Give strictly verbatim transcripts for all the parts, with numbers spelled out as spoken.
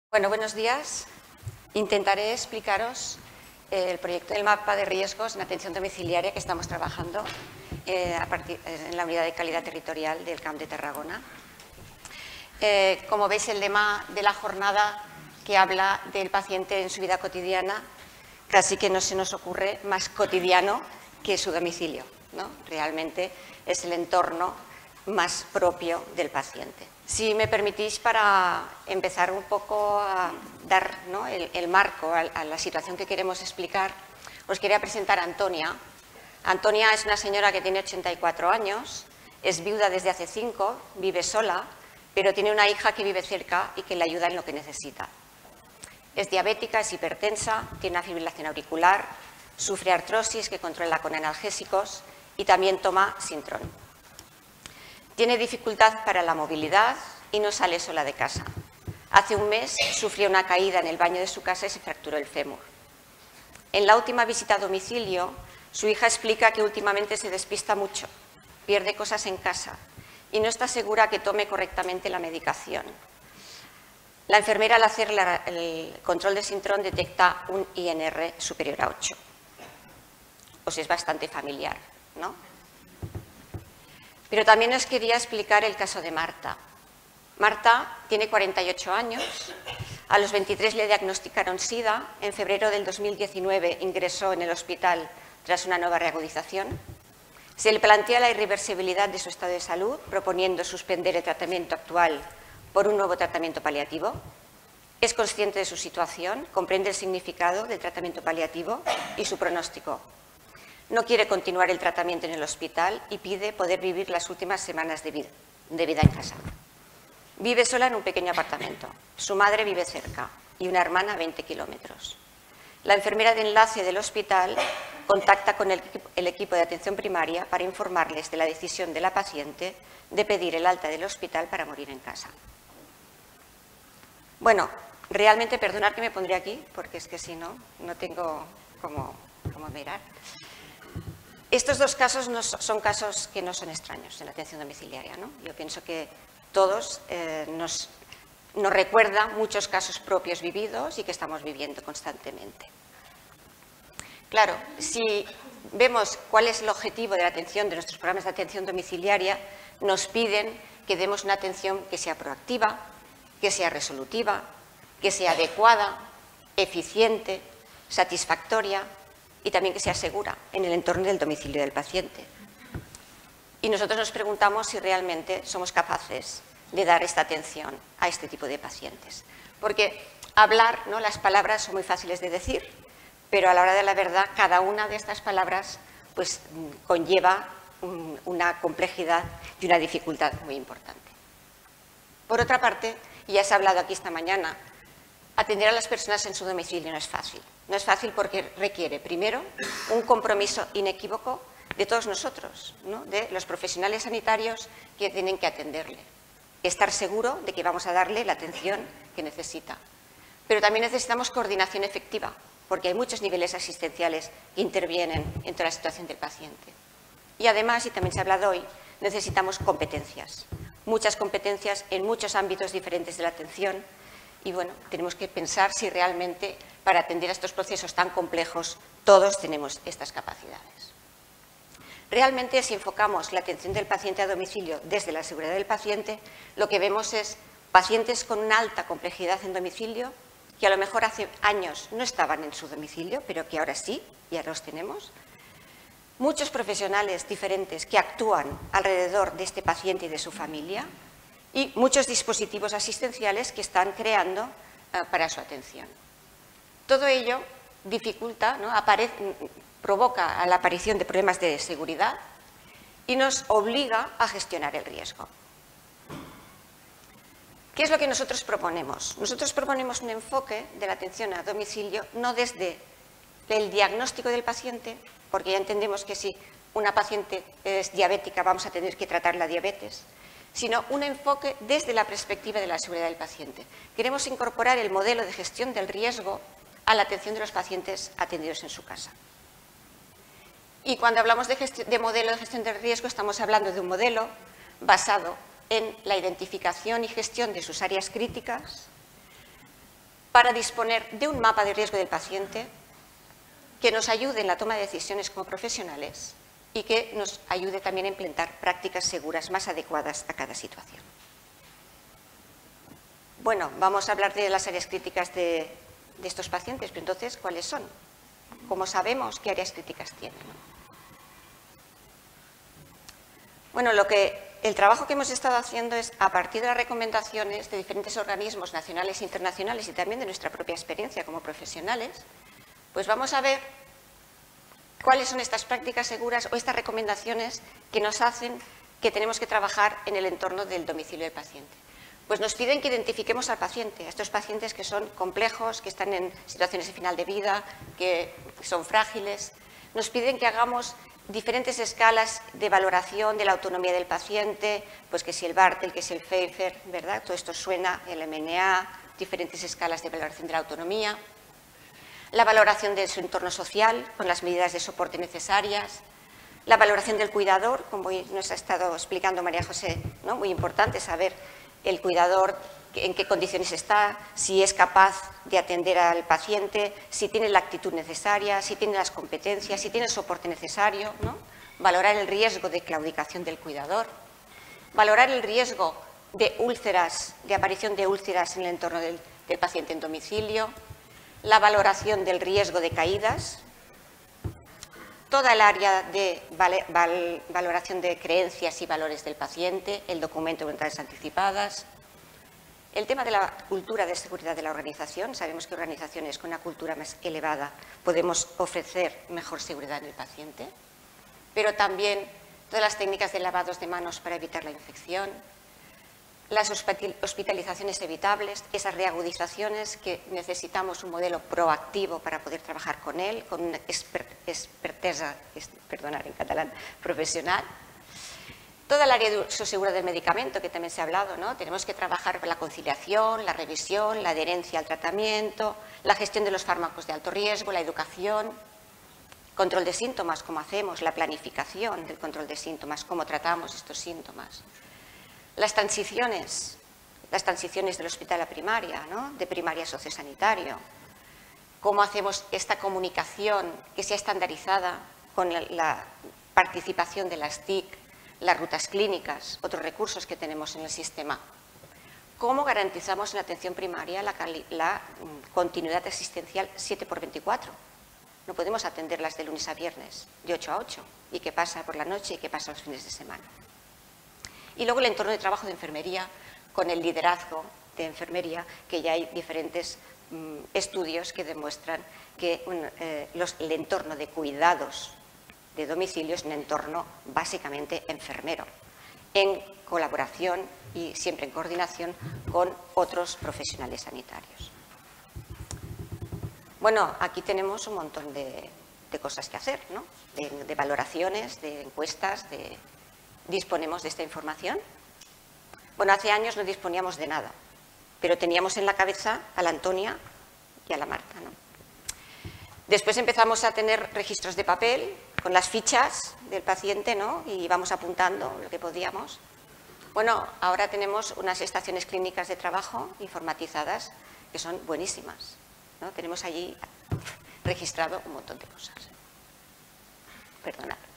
Bueno, buenos días. Intentaré explicaros eh, el proyecto del mapa de riesgos en atención domiciliaria que estamos trabajando eh, a partir, en la unidad de calidad territorial del C A M de Tarragona. Eh, como veis, el lema de la jornada que habla del paciente en su vida cotidiana, casi que no se nos ocurre más cotidiano que su domicilio, ¿no? Realmente es el entorno más propio del paciente. Si me permitís, para empezar un poco a dar, ¿no?, el, el marco a, a la situación que queremos explicar, os quería presentar a Antonia. Antonia es una señora que tiene ochenta y cuatro años, es viuda desde hace cinco, vive sola, pero tiene una hija que vive cerca y que le ayuda en lo que necesita. Es diabética, es hipertensa, tiene una fibrilación auricular, sufre artrosis que controla con analgésicos y también toma Sintrón. Tiene dificultad para la movilidad y no sale sola de casa. Hace un mes sufrió una caída en el baño de su casa y se fracturó el fémur. En la última visita a domicilio, su hija explica que últimamente se despista mucho, pierde cosas en casa y no está segura que tome correctamente la medicación. La enfermera, al hacer la, el control de Sintrón, detecta un I N R superior a ocho. Os es bastante familiar, ¿no? Pero también os quería explicar el caso de Marta. Marta tiene cuarenta y ocho años, a los veintitrés le diagnosticaron SIDA, en febrero del dos mil diecinueve ingresó en el hospital tras una nueva reagudización. Se le plantea la irreversibilidad de su estado de salud, proponiendo suspender el tratamiento actual por un nuevo tratamiento paliativo. Es consciente de su situación, comprende el significado del tratamiento paliativo y su pronóstico. No quiere continuar el tratamiento en el hospital y pide poder vivir las últimas semanas de vida, de vida en casa. Vive sola en un pequeño apartamento. Su madre vive cerca y una hermana a veinte kilómetros. La enfermera de enlace del hospital contacta con el, el equipo de atención primaria para informarles de la decisión de la paciente de pedir el alta del hospital para morir en casa. Bueno, realmente perdonad que me pondré aquí, porque es que si no, no tengo cómo, cómo mirar. Estos dos casos no son casos que no son extraños en la atención domiciliaria, ¿no? Yo pienso que todos eh, nos, nos recuerdan muchos casos propios vividos y que estamos viviendo constantemente. Claro, si vemos cuál es el objetivo de la atención de nuestros programas de atención domiciliaria, nos piden que demos una atención que sea proactiva, que sea resolutiva, que sea adecuada, eficiente, satisfactoria y también que sea segura en el entorno del domicilio del paciente. Y nosotros nos preguntamos si realmente somos capaces de dar esta atención a este tipo de pacientes. Porque hablar, ¿no?, las palabras son muy fáciles de decir, pero a la hora de la verdad cada una de estas palabras pues, conlleva un, una complejidad y una dificultad muy importante. Por otra parte, y ya se ha hablado aquí esta mañana, atender a las personas en su domicilio no es fácil. No es fácil porque requiere, primero, un compromiso inequívoco de todos nosotros, ¿no?, de los profesionales sanitarios que tienen que atenderle. Estar seguro de que vamos a darle la atención que necesita. Pero también necesitamos coordinación efectiva, porque hay muchos niveles asistenciales que intervienen en toda la situación del paciente. Y además, y también se ha hablado hoy, necesitamos competencias. Muchas competencias en muchos ámbitos diferentes de la atención. Y bueno, tenemos que pensar si realmente para atender a estos procesos tan complejos todos tenemos estas capacidades. Realmente, si enfocamos la atención del paciente a domicilio desde la seguridad del paciente, lo que vemos es pacientes con una alta complejidad en domicilio que a lo mejor hace años no estaban en su domicilio, pero que ahora sí, ya los tenemos. Muchos profesionales diferentes que actúan alrededor de este paciente y de su familia, y muchos dispositivos asistenciales que están creando uh, para su atención. Todo ello dificulta, ¿no?, aparece, provoca la aparición de problemas de seguridad y nos obliga a gestionar el riesgo. ¿Qué es lo que nosotros proponemos? Nosotros proponemos un enfoque de la atención a domicilio no desde el diagnóstico del paciente, porque ya entendemos que si una paciente es diabética vamos a tener que tratar la diabetes, sino un enfoque desde la perspectiva de la seguridad del paciente. Queremos incorporar el modelo de gestión del riesgo a la atención de los pacientes atendidos en su casa. Y cuando hablamos de, de modelo de gestión del riesgo, estamos hablando de un modelo basado en la identificación y gestión de sus áreas críticas, para disponer de un mapa de riesgo del paciente que nos ayude en la toma de decisiones como profesionales y que nos ayude también a implementar prácticas seguras más adecuadas a cada situación. Bueno, vamos a hablar de las áreas críticas de, de estos pacientes, pero entonces, ¿cuáles son? ¿Cómo sabemos qué áreas críticas tienen? Bueno, lo que, el trabajo que hemos estado haciendo es, a partir de las recomendaciones de diferentes organismos nacionales e internacionales y también de nuestra propia experiencia como profesionales, pues vamos a ver cuáles son estas prácticas seguras o estas recomendaciones que nos hacen que tenemos que trabajar en el entorno del domicilio del paciente. Pues nos piden que identifiquemos al paciente, a estos pacientes que son complejos, que están en situaciones de final de vida, que son frágiles. Nos piden que hagamos diferentes escalas de valoración de la autonomía del paciente, pues que si el Bartel, que si el Pfeiffer, ¿verdad? Todo esto suena, el M N A, diferentes escalas de valoración de la autonomía. La valoración de su entorno social, con las medidas de soporte necesarias. La valoración del cuidador, como nos ha estado explicando María José, ¿no? Muy importante saber el cuidador en qué condiciones está, si es capaz de atender al paciente, si tiene la actitud necesaria, si tiene las competencias, si tiene el soporte necesario, ¿no? Valorar el riesgo de claudicación del cuidador, valorar el riesgo de úlceras, de aparición de úlceras en el entorno del, del paciente en domicilio, la valoración del riesgo de caídas, toda el área de val, val, valoración de creencias y valores del paciente, el documento de voluntades anticipadas, el tema de la cultura de seguridad de la organización. Sabemos que organizaciones con una cultura más elevada podemos ofrecer mejor seguridad en el paciente, pero también todas las técnicas de lavados de manos para evitar la infección, las hospitalizaciones evitables, esas reagudizaciones que necesitamos un modelo proactivo para poder trabajar con él, con una expertesa, perdonar en catalán, profesional. Toda el área de uso seguro del medicamento, que también se ha hablado, ¿no? Tenemos que trabajar con la conciliación, la revisión, la adherencia al tratamiento, la gestión de los fármacos de alto riesgo, la educación, control de síntomas, cómo hacemos, la planificación del control de síntomas, cómo tratamos estos síntomas. Las transiciones, las transiciones del hospital a primaria, ¿no? De primaria a sociosanitario. Cómo hacemos esta comunicación que sea estandarizada con la, la participación de las T I C, las rutas clínicas, otros recursos que tenemos en el sistema. Cómo garantizamos en la atención primaria la, la continuidad asistencial siete por veinticuatro. No podemos atenderlas de lunes a viernes, de ocho a ocho, y qué pasa por la noche y qué pasa los fines de semana. Y luego el entorno de trabajo de enfermería, con el liderazgo de enfermería, que ya hay diferentes mm, estudios que demuestran que un, eh, los, el entorno de cuidados de domicilio es un entorno básicamente enfermero, en colaboración y siempre en coordinación con otros profesionales sanitarios. Bueno, aquí tenemos un montón de, de cosas que hacer, ¿no? De, de valoraciones, de encuestas, de... ¿Disponemos de esta información? Bueno, hace años no disponíamos de nada, pero teníamos en la cabeza a la Antonia y a la Marta, ¿no? Después empezamos a tener registros de papel con las fichas del paciente, ¿no? Y íbamos apuntando lo que podíamos. Bueno, ahora tenemos unas estaciones clínicas de trabajo informatizadas que son buenísimas, ¿no? Tenemos allí registrado un montón de cosas. Perdonad.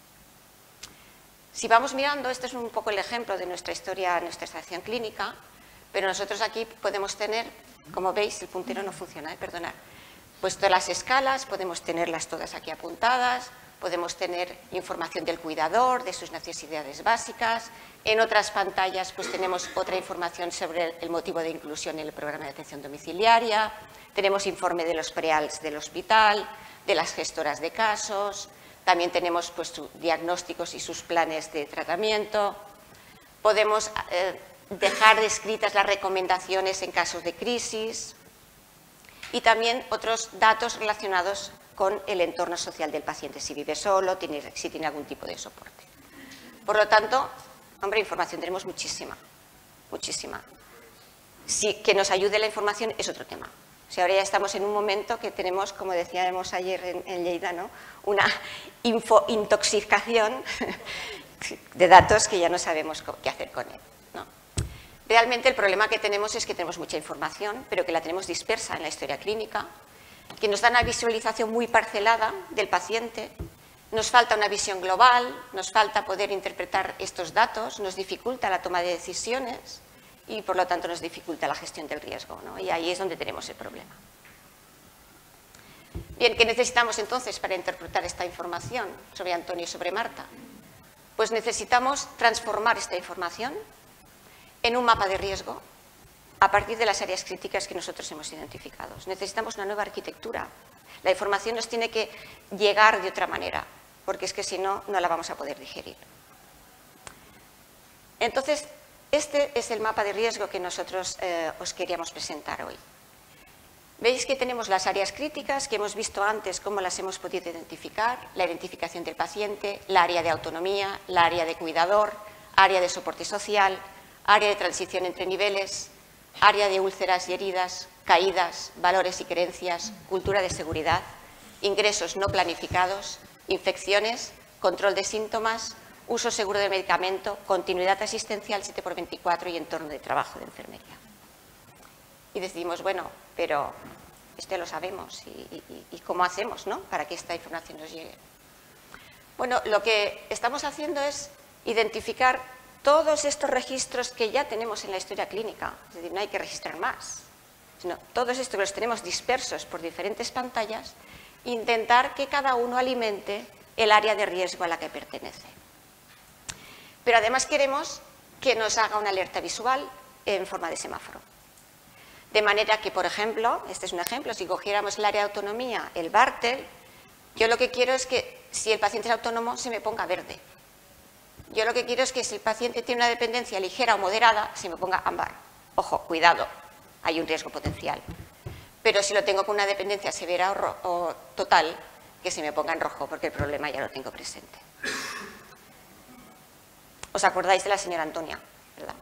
Si vamos mirando, este es un poco el ejemplo de nuestra historia, nuestra estación clínica, pero nosotros aquí podemos tener, como veis, el puntero no funciona, ¿eh? Perdonad. Pues todas las escalas, podemos tenerlas todas aquí apuntadas, podemos tener información del cuidador, de sus necesidades básicas. En otras pantallas pues tenemos otra información sobre el motivo de inclusión en el programa de atención domiciliaria, tenemos informe de los preals del hospital, de las gestoras de casos, también tenemos pues sus diagnósticos y sus planes de tratamiento. Podemos eh, dejar descritas las recomendaciones en casos de crisis y también otros datos relacionados con el entorno social del paciente, si vive solo, tiene, si tiene algún tipo de soporte. Por lo tanto, hombre, información tenemos muchísima, muchísima. Si que nos ayude la información es otro tema. O sea, ahora ya estamos en un momento que tenemos, como decíamos ayer en, en Lleida, ¿no? Una infointoxicación de datos que ya no sabemos qué hacer con él, ¿no? Realmente el problema que tenemos es que tenemos mucha información, pero que la tenemos dispersa en la historia clínica, que nos da una visualización muy parcelada del paciente, nos falta una visión global, nos falta poder interpretar estos datos, nos dificulta la toma de decisiones y por lo tanto nos dificulta la gestión del riesgo, ¿no? Y ahí es donde tenemos el problema. Bien, ¿qué necesitamos entonces para interpretar esta información sobre Antonio y sobre Marta? Pues necesitamos transformar esta información en un mapa de riesgo a partir de las áreas críticas que nosotros hemos identificado. Necesitamos una nueva arquitectura. La información nos tiene que llegar de otra manera, porque es que si no, no la vamos a poder digerir. Entonces, este es el mapa de riesgo que nosotros eh, os queríamos presentar hoy. Veis que tenemos las áreas críticas que hemos visto antes, cómo las hemos podido identificar, la identificación del paciente, la área de autonomía, la área de cuidador, área de soporte social, área de transición entre niveles, área de úlceras y heridas, caídas, valores y creencias, cultura de seguridad, ingresos no planificados, infecciones, control de síntomas, uso seguro de medicamento, continuidad asistencial siete por veinticuatro y entorno de trabajo de enfermería. Y decimos, bueno, pero esto lo sabemos y, y, y ¿cómo hacemos, ¿no?, para que esta información nos llegue? Bueno, lo que estamos haciendo es identificar todos estos registros que ya tenemos en la historia clínica, es decir, no hay que registrar más, sino todos estos que los tenemos dispersos por diferentes pantallas, intentar que cada uno alimente el área de riesgo a la que pertenece. Pero además queremos que nos haga una alerta visual en forma de semáforo. De manera que, por ejemplo, este es un ejemplo, si cogiéramos el área de autonomía, el Bartel, yo lo que quiero es que si el paciente es autónomo se me ponga verde. Yo lo que quiero es que si el paciente tiene una dependencia ligera o moderada, se me ponga ámbar. Ojo, cuidado, hay un riesgo potencial. Pero si lo tengo con una dependencia severa o, o total, que se me ponga en rojo, porque el problema ya lo tengo presente. ¿Os acordáis de la señora Antonia, verdad?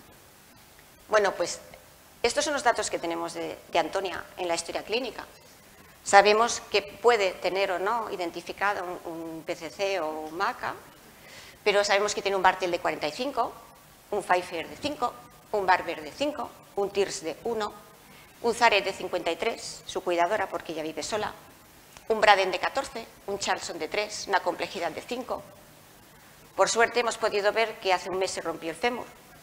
Bueno, pues estos son los datos que tenemos de, de Antonia en la historia clínica. Sabemos que puede tener o no identificado un, un P C C o un MACA, pero sabemos que tiene un Bartel de cuarenta y cinco, un Pfeiffer de cinco, un Barber de cinco, un T I R S de uno, un Zare de cincuenta y tres, su cuidadora porque ella vive sola, un Braden de catorce, un Charlson de tres, una complejidad de cinco. Por suerte hemos podido ver que hace un mes se rompió el fémur.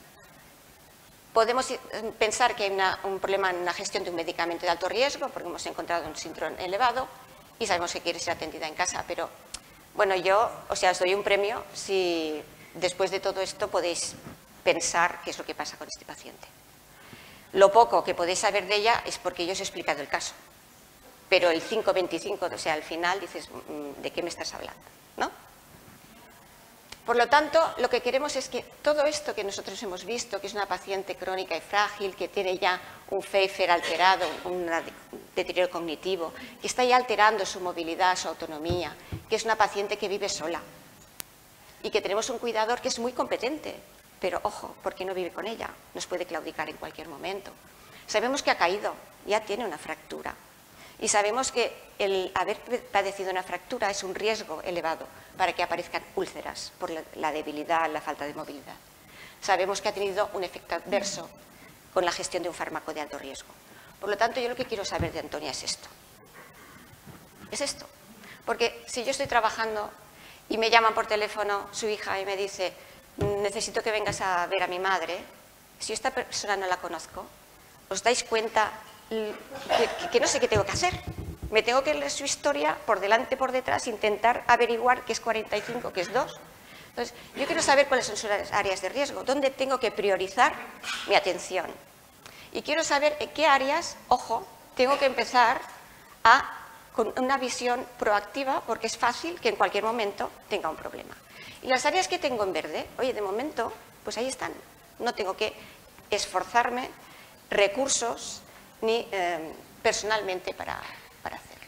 Podemos pensar que hay una, un problema en la gestión de un medicamento de alto riesgo, porque hemos encontrado un síndrome elevado y sabemos que quiere ser atendida en casa, pero bueno, yo, o sea, os doy un premio si después de todo esto podéis pensar qué es lo que pasa con este paciente. Lo poco que podéis saber de ella es porque yo os he explicado el caso, pero el cinco veinticinco, o sea, al final dices, ¿de qué me estás hablando?, ¿no? Por lo tanto, lo que queremos es que todo esto que nosotros hemos visto, que es una paciente crónica y frágil, que tiene ya un Pfeiffer alterado, un deterioro cognitivo, que está ya alterando su movilidad, su autonomía, que es una paciente que vive sola y que tenemos un cuidador que es muy competente, pero ojo, porque no vive con ella, nos puede claudicar en cualquier momento. Sabemos que ha caído, ya tiene una fractura. Y sabemos que el haber padecido una fractura es un riesgo elevado para que aparezcan úlceras por la debilidad, la falta de movilidad. Sabemos que ha tenido un efecto adverso con la gestión de un fármaco de alto riesgo. Por lo tanto, yo lo que quiero saber de Antonia es esto. Es esto. Porque si yo estoy trabajando y me llaman por teléfono su hija y me dice, necesito que vengas a ver a mi madre, si esta persona no la conozco, ¿os dais cuenta Que, que no sé qué tengo que hacer? Me tengo que leer su historia por delante, por detrás, intentar averiguar qué es cuarenta y cinco, qué es dos. Entonces, yo quiero saber cuáles son sus áreas de riesgo, dónde tengo que priorizar mi atención. Y quiero saber en qué áreas, ojo, tengo que empezar a, con una visión proactiva, porque es fácil que en cualquier momento tenga un problema. Y las áreas que tengo en verde, oye, de momento, pues ahí están. No tengo que esforzarme, recursos, ni eh, personalmente para, para hacerlo.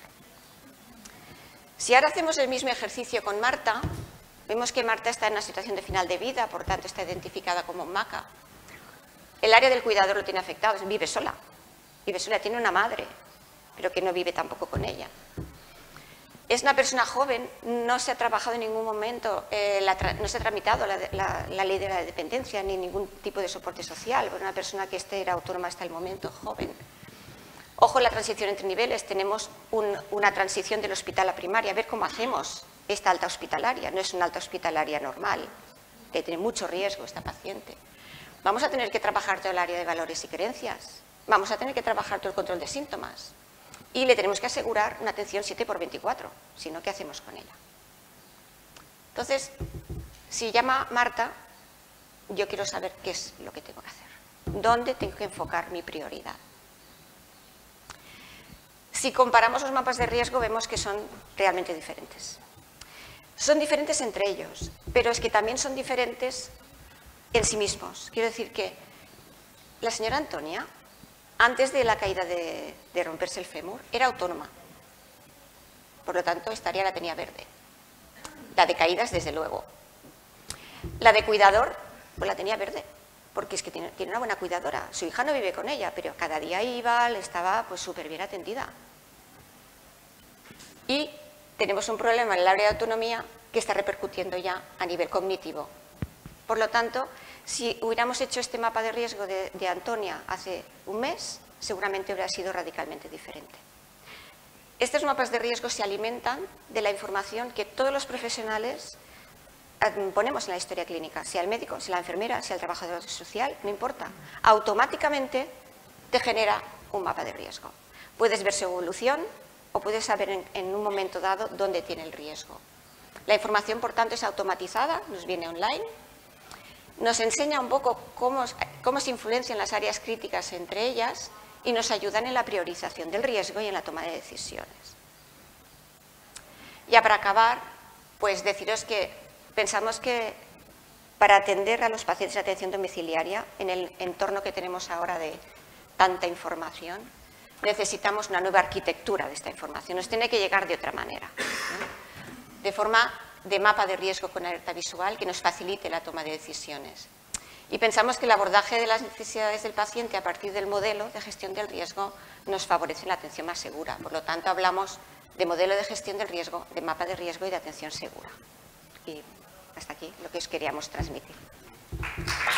Si ahora hacemos el mismo ejercicio con Marta, vemos que Marta está en una situación de final de vida, por tanto está identificada como MACA. El área del cuidador lo tiene afectado, vive sola, vive sola, tiene una madre, pero que no vive tampoco con ella. Es una persona joven, no se ha trabajado en ningún momento, eh, la no se ha tramitado la, la, la ley de la dependencia ni ningún tipo de soporte social, por una persona que esté, era autónoma hasta el momento, joven. Ojo en la transición entre niveles, tenemos un, una transición del hospital a primaria, a ver cómo hacemos esta alta hospitalaria, no es una alta hospitalaria normal, que tiene mucho riesgo esta paciente. Vamos a tener que trabajar todo el área de valores y creencias, vamos a tener que trabajar todo el control de síntomas. Y le tenemos que asegurar una atención siete por veinticuatro, si no, ¿qué hacemos con ella? Entonces, si llama Marta, yo quiero saber qué es lo que tengo que hacer, dónde tengo que enfocar mi prioridad. Si comparamos los mapas de riesgo, vemos que son realmente diferentes. Son diferentes entre ellos, pero es que también son diferentes en sí mismos. Quiero decir que la señora Antonia, antes de la caída de, de romperse el fémur, era autónoma. Por lo tanto, esta área la tenía verde. La de caídas, desde luego. La de cuidador, pues la tenía verde, porque es que tiene, tiene una buena cuidadora. Su hija no vive con ella, pero cada día iba, le estaba pues súper bien atendida. Y tenemos un problema en el área de autonomía que está repercutiendo ya a nivel cognitivo. Por lo tanto, si hubiéramos hecho este mapa de riesgo de, de Antonia hace un mes, seguramente hubiera sido radicalmente diferente. Estos mapas de riesgo se alimentan de la información que todos los profesionales ponemos en la historia clínica, sea el médico, sea la enfermera, sea el trabajador social, no importa. Automáticamente te genera un mapa de riesgo. Puedes ver su evolución o puedes saber en, en un momento dado dónde tiene el riesgo. La información, por tanto, es automatizada, nos viene online. Nos enseña un poco cómo, cómo se influencian las áreas críticas entre ellas y nos ayudan en la priorización del riesgo y en la toma de decisiones. Ya para acabar, pues deciros que pensamos que para atender a los pacientes de atención domiciliaria, en el entorno que tenemos ahora de tanta información, necesitamos una nueva arquitectura de esta información. Nos tiene que llegar de otra manera, ¿no? De forma de mapa de riesgo con alerta visual que nos facilite la toma de decisiones. Y pensamos que el abordaje de las necesidades del paciente a partir del modelo de gestión del riesgo nos favorece la atención más segura. Por lo tanto, hablamos de modelo de gestión del riesgo, de mapa de riesgo y de atención segura. Y hasta aquí lo que os queríamos transmitir.